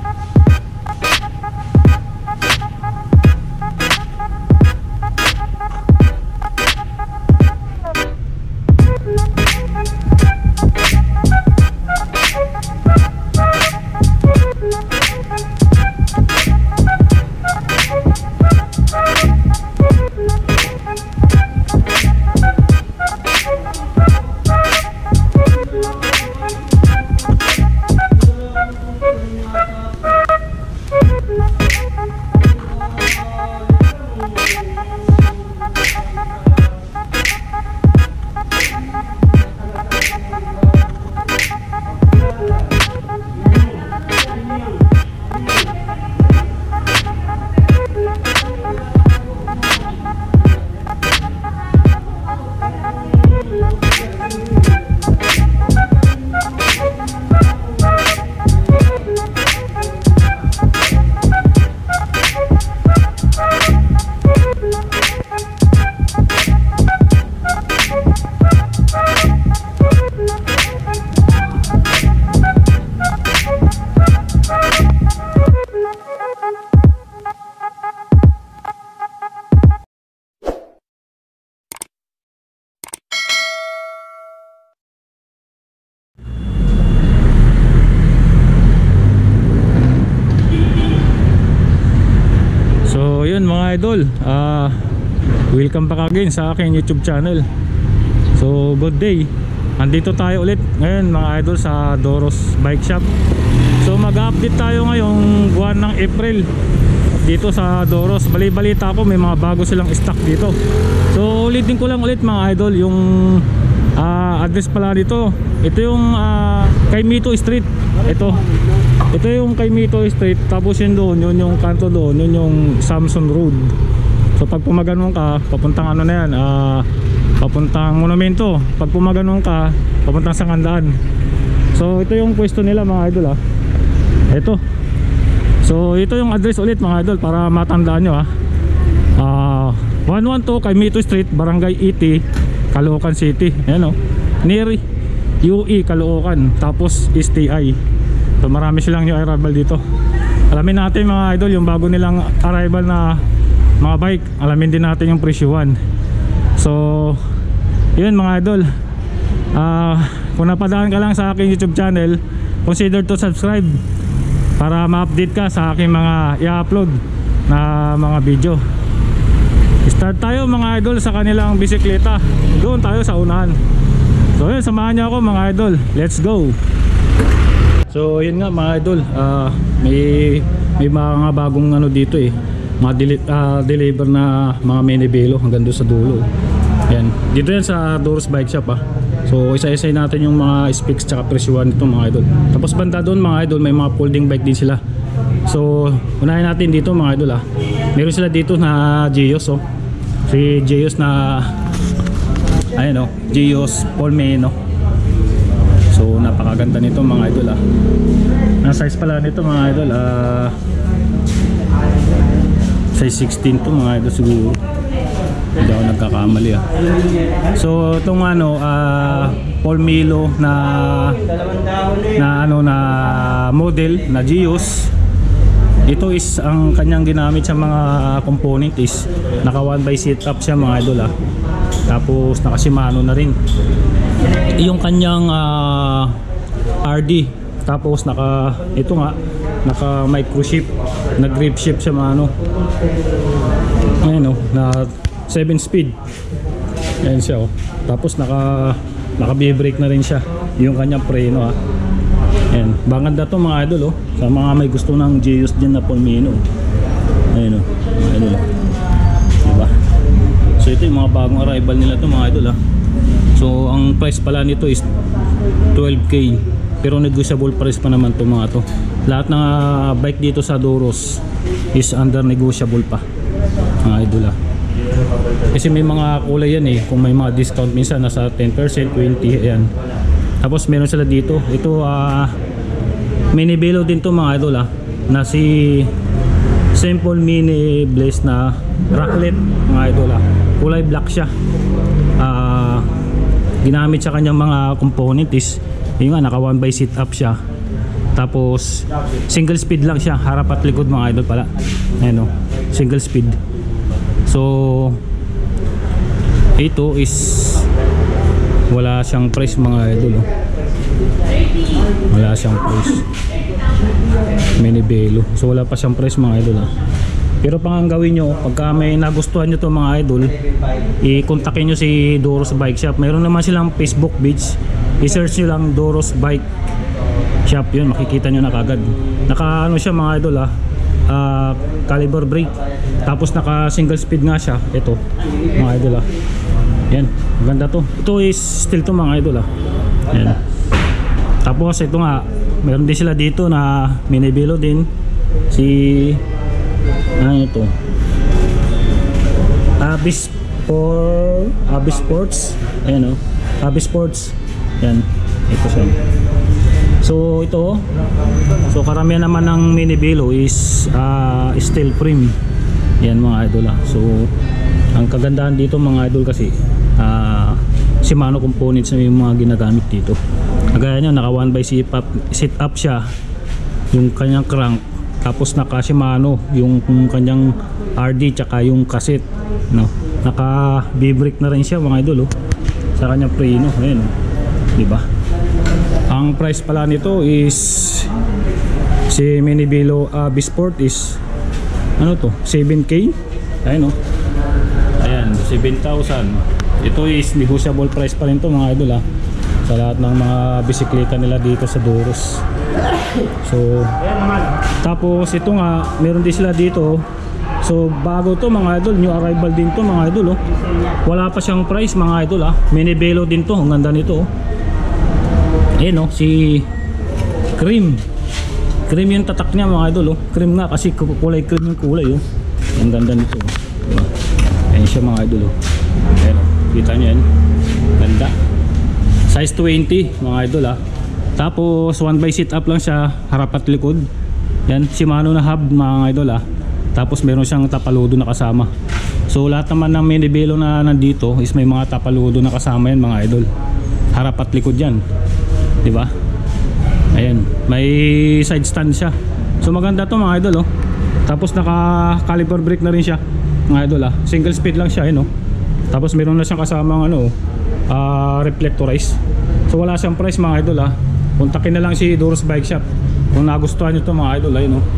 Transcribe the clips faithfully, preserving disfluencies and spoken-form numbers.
Yun mga idol, uh, welcome back again sa aking YouTube channel. So good day, andito tayo ulit ngayon mga idol sa Doros Bike Shop. So mag-update tayo ngayong buwan ng April dito sa Doros. Bali-balita ko may mga bago silang stock dito. So ulitin ko lang ulit mga idol yung uh, address pala dito. Ito yung uh, kay Mito Street. Ito Ito yung kay Mito Street. Tapos yun doon, yun yung kanto doon, yun yung Samson Road. So pag pumaganon ka, papuntang ano na yan, uh, papuntang Monumento. Pag pumaganon ka, papuntang Sangandaan. So ito yung pwesto nila mga idol ah. Ito. So ito yung address ulit mga idol para matandaan nyo ah. uh, one one two kay Mito Street, Barangay E T, Caloocan City. Ayan o, near U E Caloocan. Tapos S T I. So marami silang new arrival dito. Alamin natin mga idol yung bago nilang arrival na mga bike. Alamin din natin yung presyuhan. So yun mga idol, uh, kung napadaan ka lang sa aking YouTube channel, consider to subscribe para ma-update ka sa aking mga i-upload na mga video. Start tayo mga idol sa kanilang bisikleta. Doon tayo sa unahan. So yun, samahan niyo ako mga idol. Let's go. So yun nga mga idol, uh, may may mga bagong ano dito eh, mga deli uh, deliver na mga Menibelo hanggang doon sa dulo. Yan, dito yan sa Doros Bike Shop ah. So isa-isay natin yung mga specs tsaka presyuhan nito mga idol. Tapos banda doon mga idol, may mga folding bike din sila. So unahin natin dito mga idol ah. Meron sila dito na Geos oh. Si Geos na ayun oh, Geos Polmeno. So napakaganda nito mga idol ah. Ang size pala nito mga idol ah, size sixteen to mga idol siguro. Hindi ako nagkakamali ah. So itong ano ah, Polmelo na na ano na model na Geos. Ito is ang kanyang ginamit sa mga component is naka one by seat up siya mga idol ah. Tapos naka Shimano na rin yung kanyang uh, R D. Tapos naka ito nga naka micro shift, na grip shift siya maano. Ayan oh, na seven speed. Ayan siya oh. Tapos naka naka B-brake na rin siya. Yung kanyang preno ah. Ayan, banganda to mga idol oh. Sa mga may gusto ng Geos din na Polmeno. Ayan oh. Ayan oh. Diba? So ito yung mga bagong arrival nila to mga idol ah. So ang price pala nito is twelve K, pero negotiable price pa naman to mga to. Lahat ng uh, bike dito sa Doros is under negotiable pa mga idol ah. Kasi may mga kulay yan eh. Kung may mga discount minsan nasa ten percent, twenty ayan. Tapos meron sila dito. Ito uh, Menibelo din to mga idol ah, na si Simple Mini Blaze na Rocklet mga idol ah. Kulay black siya. Ah uh, ginamit sa kanyang mga component is yun nga, naka one by seat up siya. Tapos single speed lang siya, harap at likod mga idol pala. Ayan o, single speed. So ito is wala siyang price mga idol oh. Wala siyang price. Mini Velo. So wala pa siyang price mga idol ah. Pero pang ang gawin nyo, pagka may nagustuhan nyo to mga idol, i-kontakin nyo si Doros Bike Shop. Mayroon naman silang Facebook page. I-search nyo lang Doros Bike Shop, yun makikita nyo na kagad. Naka ano siya mga idol ah, uh, caliber brake. Tapos naka single speed nga siya. Ito mga idol ah. Yan, maganda to. Ito is still to mga idol ah. Yan. Tapos ito nga, meron din sila dito na Mini Velo din. Si ano ito? Abyss for Abyss Sports. Ayan oh. Abyss Sports. Yan. Ito siya. So ito, so karamihan naman ng Mini Velo is uh, steel frame. Yan mga idol ah. So ang kagandahan dito mga idol kasi uh, Shimano components na yung mga ginagamit dito. Kagaya nyo, naka one by sit up, sit up siya yung kanyang crank. Tapos naka Shimano yung, yung kanyang R D tsaka yung cassette, no? Naka B-brake na rin siya mga idol oh. Sa kanyang preno, ayun oh. Diba? Ang price pala nito is si Mini Velo uh, Bisport is ano to? seven K. Ayun oh. Ayan, seven thousand. Ito is negotiable price pa rin to mga idol ah. Sa lahat ng mga bisikleta nila dito sa Doros. So tapos ito nga, meron din sila dito. So bago to mga idol, new arrival din to mga idol oh. Wala pa siyang price mga idol ah. Mini Velo din to, ang ganda nito oh. Ayan oh, si cream. Cream yung tatak niya mga idol oh. Cream nga kasi kulay cream yung kulay oh. Ang ganda nito oh. Diba? Ayan siya mga idol oh. Ayan oh, kita nyo yan. Ganda. Size twenty mga idol ah. Tapos one by sit up lang siya, harap at likod. Yan, Shimano na hub mga idol ah. Tapos meron siyang tapaludo na kasama. So lahat naman ng Mini Velo na nandito is may mga tapaludo na kasama yan mga idol. Harap at likod yan, di ba? Ayan, may side stand siya. So maganda to mga idol oh. Tapos naka caliper brake na rin siya mga idol ah. Single speed lang siya eh no. Tapos meron na siyang kasamang ano uh, reflectorize. So wala siyang price mga idol ah. Kontakin na lang si Doros Bike Shop kung nagustuhan nyo to mga idol ayun oh.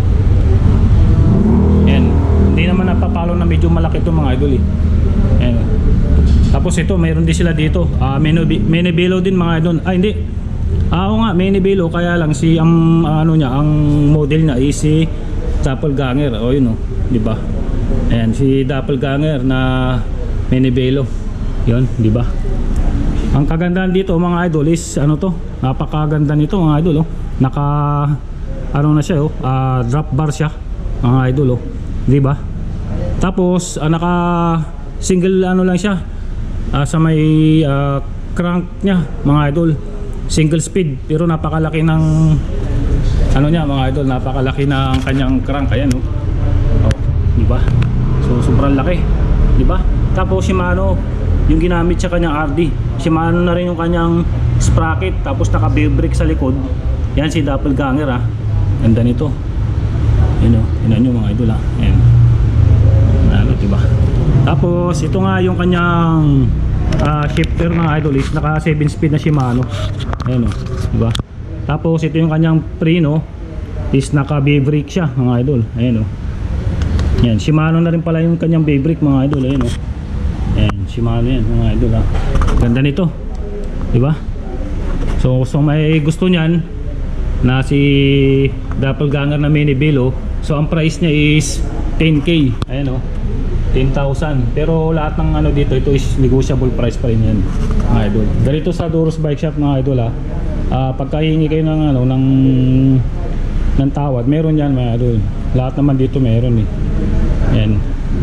Ayan, hindi naman napapalo na medyo malaki to mga idol eh. Ayan oh. Tapos ito mayroon din sila dito uh, Mini Velo din mga idol. Ay hindi, ah, oo nga Mini Velo, kaya lang si ang um, ano niya, ang model niya is si Doppelganger oh yun oh, di ba? Ayan, si Doppelganger na Mini Velo. Yun, di ba? Ang kagandahan dito mga idol is ano to, napakaganda nito mga idol oh. Naka ano na siya oh, uh, drop bar siya mga idol oh, di ba? Tapos uh, naka single ano lang siya uh, sa may uh, crank niya mga idol, single speed pero napakalaki ng ano niya mga idol, napakalaki ng kanyang crank ayan oh. Oh, di ba? So sobrang laki, di ba? Tapos Shimano yung ginamit sa kanyang R D. Shimano na rin yung kanyang sprocket. Tapos naka B-brake sa likod. Yan si Doppelganger ah. Ganda nito. Yun o, yun nyo mga idol ah. Ayan. Ano diba? Tapos ito nga yung kanyang uh, shifter mga idol is naka seven speed na Shimano. Ayan o, diba? Tapos ito yung kanyang preno is naka B-brake siya mga idol. Ayan o. Yan, Shimano na rin pala yung kanyang B-brake mga idol. Ayan o. Ayan, Shimano yan mga idol ha. Ganda nito, diba? So kung may gusto nyan na si Doppelganger na Mini Velo, so ang price niya is ten K. Ayan o, ten thousand. Pero lahat ng ano dito, ito is negotiable price pa rin yan mga idol. Ganito sa Doros Bike Shop mga idol ha. uh, Pagkahingi kayo ng ano ng, ng tawad, meron yan mga idol. Lahat naman dito meron eh. Ayan.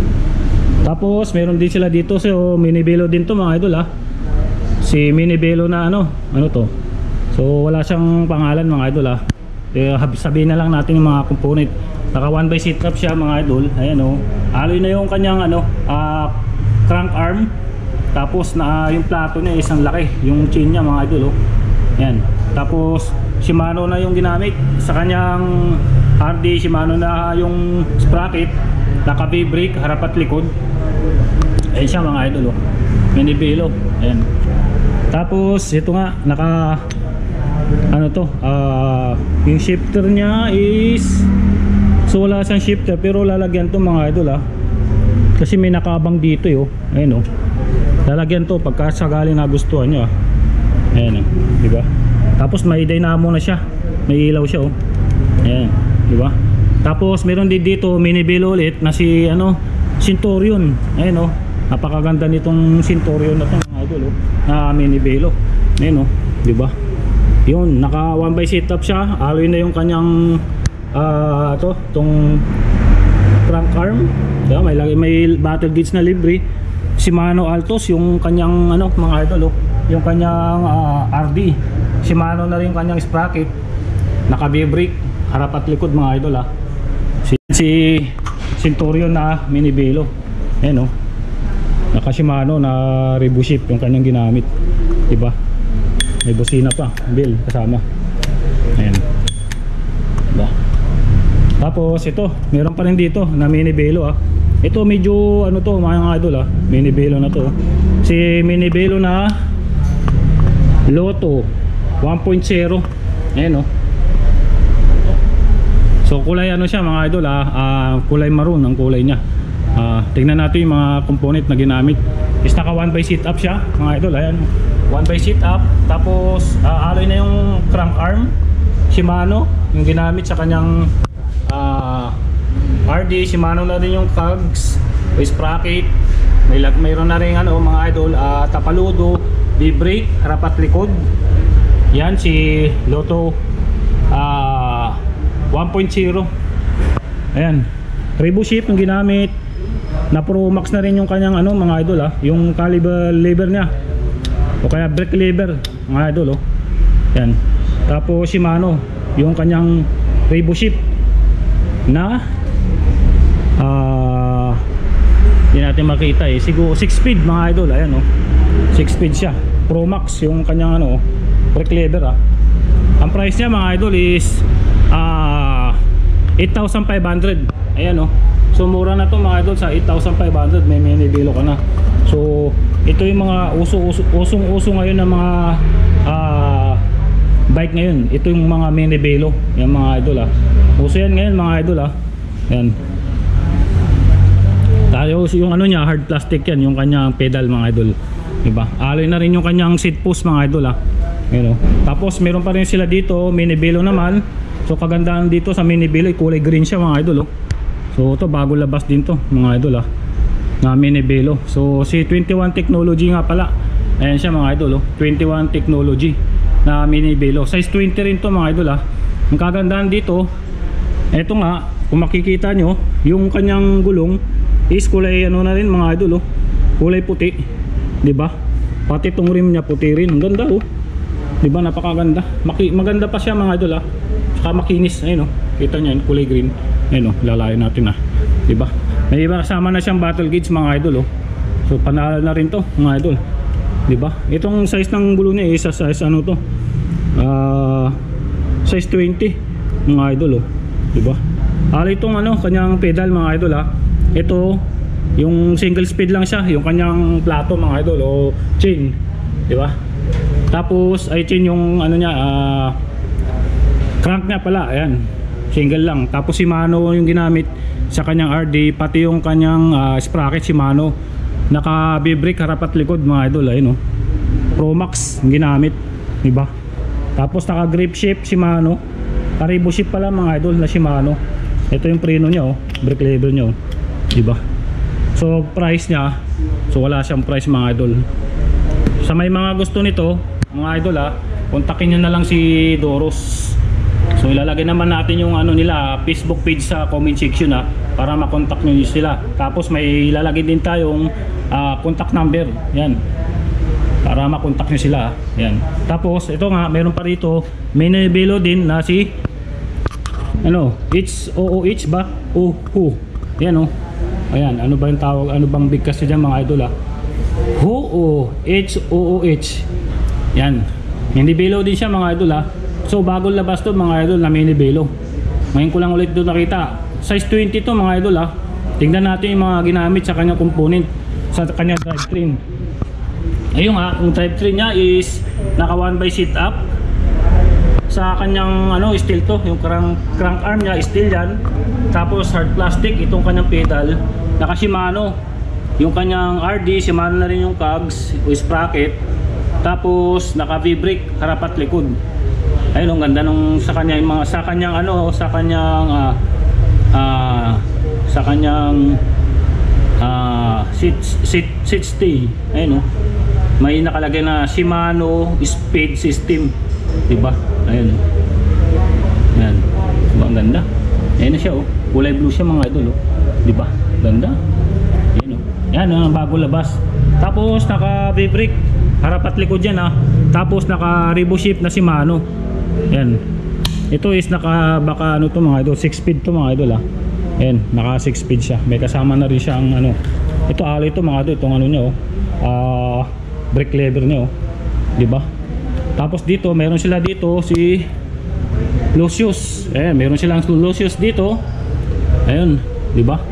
Tapos meron din sila dito so Mini Velo din to mga idol ah. Si Mini Velo na ano, ano to. So wala siyang pangalan mga idol ah. Eh, sabihin na lang natin yung mga component. Naka one by sit up siya mga idol. Ayan oh. Alloy na yung kanyang ano, uh, crank arm. Tapos na uh, yung plato niya isang laki, yung chain niya mga idol oh. Ayan. Tapos Shimano na yung ginamit. Sa kanyang R D, Shimano na yung sprocket. Naka V-brake, harap at likod. Ayan siya mga idol, oh. Mini Velo. Ayan. Tapos ito nga, naka ano to, uh, yung shifter niya is, so wala siyang shifter pero lalagyan to mga idol, ah. Kasi may nakabang dito, yo. Ayan, oh. Lalagyan to pagka sakaling nagustuhan nyo, ah. Ayan, oh. Diba? Tapos may dynamo na siya. May ilaw siya, oh. Ayan, diba? Tapos meron din dito mini Velo ulit na si ano, Centurion. Ayan, oh. Napakaganda nitong Centurion na to mga idol, oh. Na mini Velo. Ayan, oh. Diba? Yun, naka one by setup siya. Alloy na yung kanyang uh, to, tong crank arm. Diba? May, may battle gauge na libre. Shimano Altos yung kanyang ano mga idol, oh. Yung kanyang uh, R D. Shimano na rin yung kanyang sprocket. Naka V-brake, harap at likod mga idol, ah. Si, si Centurion na mini Velo. Ayan, oh. Naka Shimano na Rebu Ship yung kanyang ginamit. Diba? May busina pa, bill kasama. Ayan. Diba? Tapos ito, meron pa rin dito na mini Velo, ah. Ito medyo ano to mga idol, ah. Mini Velo na to. Si mini Velo na Lotto one point oh. Ayan, oh. So kulay ano siya mga idol, ah. Uh, kulay maroon ang kulay niya. Uh, tingnan natin yung mga component na ginamit. Is naka one by seat up siya mga idol. Ayan, one by seat up. Tapos uh, alloy na yung crank arm Shimano yung ginamit sa kanyang uh, R D. Shimano na rin yung cogs, sprocket. May lag, mayroon na rin ano mga idol, uh, tapaludo, V-brake, harap at likod. Yan si Lotto uh, one point oh. Ayan, Rebu Ship yung ginamit. Na Pro Max na rin yung kanyang ano mga idol, ah. Yung caliber lever niya o kaya brake lever mga idol, oh. Yan. Tapos Shimano yung kanyang Rebu Ship na ah uh, hindi natin makita eh, siguro six speed mga idol. Ayan, oh. six speed siya. Pro Max yung kanyang ano brake lever, ah. Ang price niya mga idol is ah uh, eight thousand five hundred. Ayan, oh. So mura na to mga idol, sa eight thousand five hundred may mini Velo ka na. So ito yung mga uso-uso usong-uso ngayon ng mga uh, bike ngayon. Ito yung mga mini Velo, yung mga idol, ah. Uso yan ngayon mga idol, ah. Yan. Tayo yung ano niya, hard plastic yan, yung kanyang pedal mga idol. Diba? Alloy na rin yung kanyang seat post mga idol, ah. Yan, oh. Tapos meron pa rin sila dito, mini Velo naman. So kagandahan dito sa mini Velo, kulay green siya mga idol, oh. So ito bago labas din to mga idol, ah, na mini Velo. So si twenty-one technology nga pala. Ayan siya mga idol, oh. twenty-one technology na mini Velo. Size twenty rin to mga idol, ah. Ang kagandahan dito, eto nga, kung makikita nyo, yung kanyang gulong is kulay ano na rin mga idol, oh. Kulay puti, diba? Pati tong rim niya puti rin. Ang ganda, oh. Diba, napakaganda. Maki maganda pa siya mga idol, ah. Saka makinis, ayun, oh. Kita nyo yun, kulay green. Ayun, oh, lalayan natin, ah. Diba? May iba kasama na siyang battle gauge mga idol, oh. So panalo na rin to mga idol. Diba? Itong size ng gulong niya is sa size ano to, uh, size twenty mga idol, oh. Diba? Alay itong ano, kanyang pedal mga idol, ah. Ito yung single speed lang siya, yung kanyang plato mga idol, o chain. Diba? Tapos ay chain yung ano niya, uh, crank niya pala, ayan, single lang. Tapos Shimano yung ginamit sa kanyang R D, pati yung kanyang uh, sprocket Shimano. Naka V-brake harap at likod mga idol, ayun, oh. Pro Max yung ginamit, diba? Tapos naka grip shape Shimano, Rebu Ship pala mga idol na Shimano. Ito yung preno niya, oh, brake lever niya, oh. Diba? So price niya, so wala siyang price mga idol. Sa may mga gusto nito mga idol, ah, kontakin nyo na lang si Doros. So ilalagay naman natin yung ano nila, Facebook page sa comment section, ah, para makontak nyo sila. Tapos may ilalagay din tayong uh, contact number, yan, para makontak nyo sila, ah. Yan. Tapos ito nga, meron pa rito mini Velo din na si ano, H O O H ba? O H. Yan, oh. Ayan, ano ba yung tawag, ano bang bigkas niya dyan mga idol, ah? H O O H. Yan. Mini Velo din siya mga idol, ah. So bagong labas to mga idol na mini belo. Ngayon ko lang ulit doon nakita. Size twenty to mga idol ha. Tingnan natin yung mga ginamit sa kanyang component, sa kanyang drivetrain. Ayun ha, yung drivetrain niya is naka one by seat up. Sa kanyang ano, steel to, yung crank, crank arm niya steel yan. Tapos hard plastic itong kanyang pedal, naka Shimano. Yung kanyang R D, Shimano na rin yung cogs o sprocket. Tapos naka V-brake harap at likod. Ayun, ang ganda nung sa kanya yung mga sa kanyang ano, sa kanyang uh, uh, sa kanyang uh, seat seat seat stay. Ayun oh. May nakalagay na Shimano speed system, 'di ba? Ayun. Yan. Diba, ang ganda. Ayun na siya oh. Kulay blue siya mga idol oh. 'Di ba? Ganda. Ayun oh. Yan ang bago labas. Tapos naka V-brake harap at likod yan ah. Tapos naka Revo shift na Shimano. Yan. Ito is naka baka ano to mga idol, six speed to mga idol ah. Ayan, naka six speed siya. May kasama na rin siya ang ano. Ito alloy to mga idol, itong ano niya oh. Ah, uh, brake lever niya oh. 'Di ba? Tapos dito, meron sila dito si Lucius. Eh, meron silang Lucius dito. Ayun, 'di ba?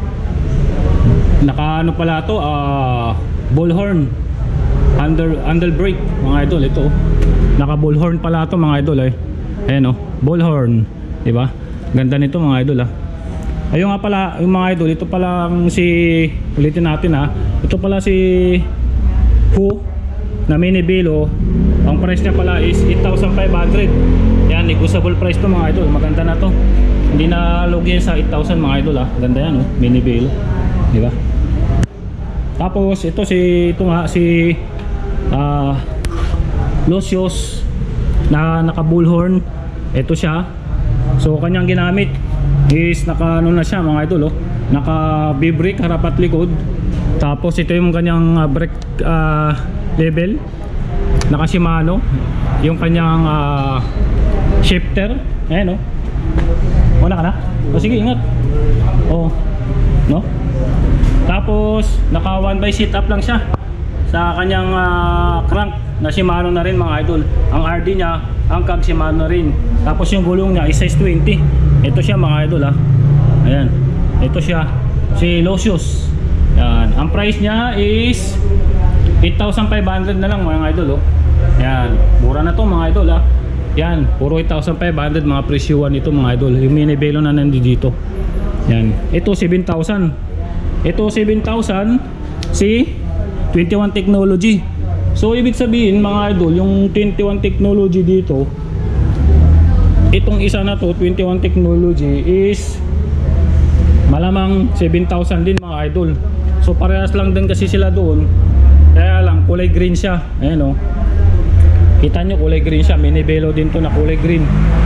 Naka ano pala to, ah, uh, bullhorn. Under under brake mga idol ito. Naka bullhorn pala to mga idol eh. Ayan oh, bullhorn, 'di ba? Ganda nito mga idol ah. Ayun nga pala, yung mga idol, ito pala si ulitin natin ah. Ito pala si Hu na mini belo. Ang price niya pala is eight thousand five hundred. Yan, negotiable price to mga idol. Maganda na to. Hindi na login sa eight thousand mga idol ah. Ganda yan oh, mini belo. 'Di ba? Tapos ito si ito nga si uh, Lucius na naka bullhorn. Ito siya. So kanyang ginamit is naka ano na siya mga idol oh. Naka V-brake harap at likod. Tapos ito yung kanyang uh, brake uh, level. Naka Shimano. Yung kanyang uh, shifter. Ayan oh. Wala ka na? O sige, ingat. Oh. No? Tapos naka one by seat up lang siya. Sa kanyang uh, crank na Shimano na rin mga idol. Ang R D niya, ang cog Shimano na rin. Tapos yung gulong niya is size twenty. Ito siya mga idol ah. Ayan. Ito siya. Si Lucius. Yan. Ang price niya is eight thousand five hundred na lang mga idol oh. Yan. Mura na to mga idol ah. Yan. Puro eight thousand five hundred mga presyuan ito mga idol. Yung mini belo na nandito. Yan. Ito seven thousand. Ito seven thousand si twenty-one technology. So ibig sabihin mga idol, yung twenty-one technology dito, itong isa na to twenty-one technology is malamang seven thousand din mga idol. So parehas lang din kasi sila doon. Kaya lang kulay green siya. Ayan oh. Kita nyo kulay green siya. Mini belo din to na kulay green.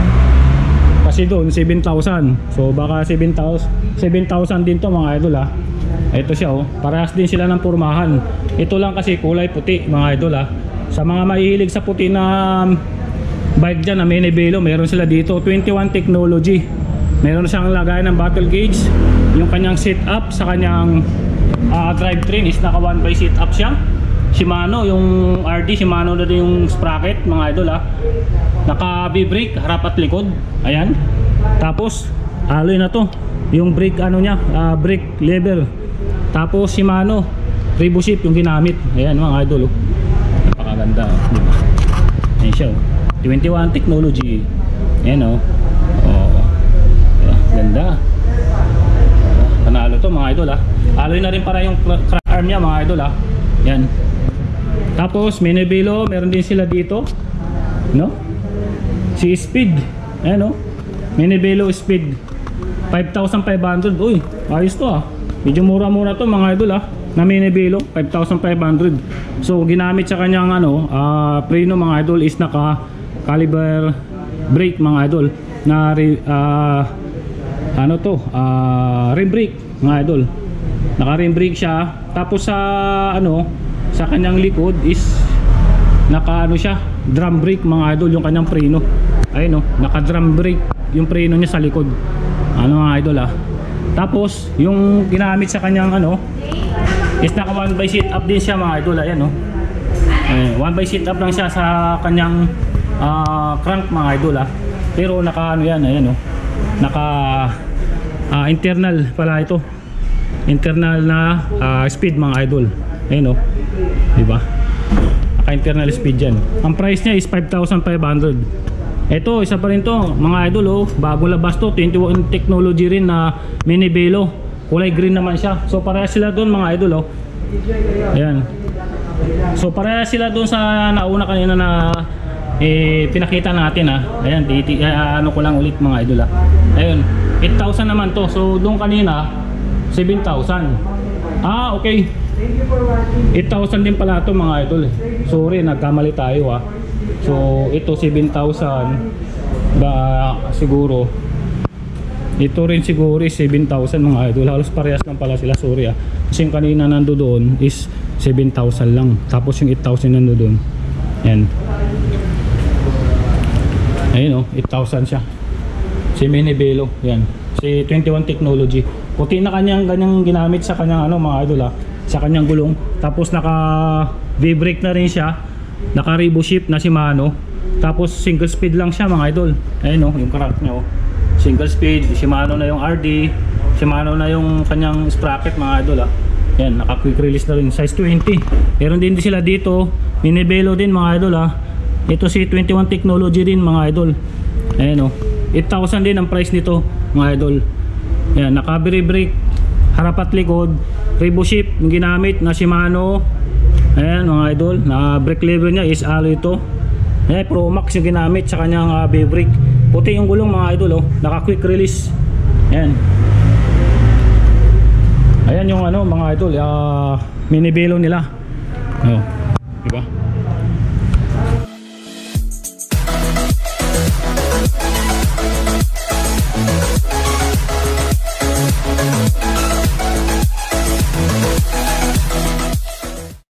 Kasi doon seven thousand. So baka seven thousand din to mga idol ah. Ito siya oh. Parehas din sila ng pormahan. Ito lang kasi kulay puti mga idol ah. Sa mga mahilig sa puti na bike dyan na mini belo, meron sila dito twenty-one technology. Meron siyang lagay ng battle gauge. Yung kanyang seat up sa kanyang uh, drivetrain is naka one by seat up siya. Shimano, yung R D Shimano na din yung sprocket mga idol ah. Naka V-brake harap at likod. Ayan. Tapos alloy na to. Yung brake ano niya, uh, brake lever. Tapos Shimano Revo shift yung ginamit. Ayan mga idol oh. Napakaganda oh. Diba? Ayan siya oh. twenty-one technology. Ayan oh. Oh. Diba? Ganda. Panalo to mga idol ah. Alloy na rin para yung crank arm niya mga idol ah. Yan. Tapos mini belo, meron din sila dito. No? Si Speed. Ayan oh. Mini belo Speed. five thousand five hundred. Uy, ayos to ah. Medyo mura-mura to mga idol ah. Na mini belo, five thousand five hundred. So ginamit sa kanyang ano, uh, preno mga idol is naka caliber brake mga idol. Na uh, ano to, uh, rim brake mga idol. Naka rim brake siya. Tapos sa ano, sa kanyang likod is naka ano siya, drum brake mga idol yung kanyang preno. Ayun oh, naka drum brake yung preno niya sa likod. Ano mga idol ah. Tapos yung ginamit sa kanyang ano is naka one by seat up din siya mga idol. Ayan oh. Eh, one by seat up lang siya sa kanyang uh, crank mga idol ah. Pero naka ano yan, ayan oh. Naka uh, internal pala ito. Internal na uh, speed mga idol. Ayan oh. Di ba? Naka internal speed yan. Ang price niya is five thousand five hundred. Ito, isa pa rin to mga idol oh. Bago labas to, twenty-one technology rin na mini velo. Kulay green naman siya. So parehas sila doon mga idol oh. Ayan. So parehas sila doon sa nauna kanina na eh, pinakita natin ah. Ayan, titi, uh, ano ko lang ulit mga idol ah. Ayun, eight thousand naman to. So doon kanina seven thousand. Ah, okay. eight thousand din pala to mga idol. Sorry, nagkamali tayo ah. So ito seven thousand ba siguro. Ito rin siguro is seven thousand mga idol. Halos parehas lang pala sila, sorry ah. Kasi yung kanina nando doon is seven thousand lang. Tapos yung eight thousand nando doon. Yan. Ayun oh, eight thousand siya. Si mini velo, yan. Si twenty-one technology. Puti na kanyang ganyang ginamit sa kanyang ano mga idol ah, sa kanyang gulong. Tapos naka V-brake na rin siya. Naka Revo shift na Shimano. Tapos single speed lang siya mga idol. Ayun oh, yung crank niya oh. Single speed, Shimano na yung R D, Shimano na yung kanyang sprocket mga idol ah. Yan, naka quick release na rin, size twenty. Meron din sila dito, mini velo din mga idol ah. Ito si twenty-one technology din mga idol. Ayan oh, eight thousand din ang price nito mga idol. Yan, naka brake, harap at likod, Revo shift yung ginamit na Shimano. Ayan mga idol, na brake lever niya is alloy ito. Ayan, Pro Max yung ginamit sa kanyang uh, brake. Puti yung gulong mga idol oh, naka quick release. Ayan. Ayan yung ano mga idol, uh, mini velo nila. Oh, diba?